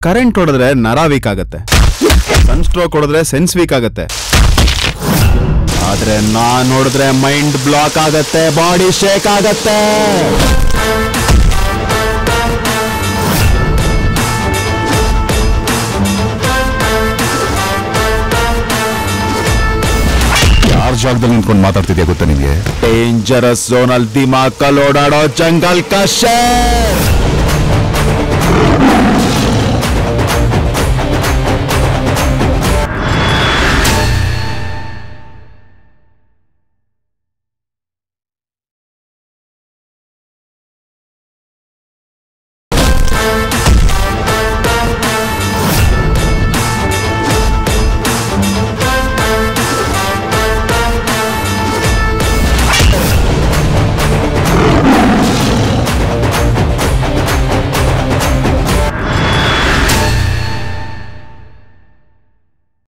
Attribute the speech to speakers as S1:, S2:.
S1: Current ಹೊಡೆದ್ರೆ ನರ weak ಆಗತ್ತೆ, ಸನ್ ಸ್ಟ್ರೋಕ್ ಹೊಡೆದ್ರೆ ಸೆನ್ಸ್ ವೀಕ್ ಆಗತ್ತೆ, ಆದ್ರೆ ನಾನ್ ನೋಡಿದ್ರೆ ಮೈಂಡ್ ಬ್ಲಾಕ್ ಆಗತ್ತೆ, ಬಾಡಿ ಶೇಕ್ ಆಗತ್ತೆ.
S2: ಯಾರ ಜಾಗದಲ್ಲಿ ನಿಂತ್ಕೊಂಡು ಮಾತಾಡ್ತಿದ್ಯಾ ಗೊತ್ತಾ ನಿಮ್ಗೆ?
S1: ಡೇಂಜರಸ್ ಝೋನ್ ಅಲ್ಲಿ ದಿಮಾಕಲ್ಲಿ ಓಡಾಡೋ ಜಂಗಲ್ ಕಶೆ.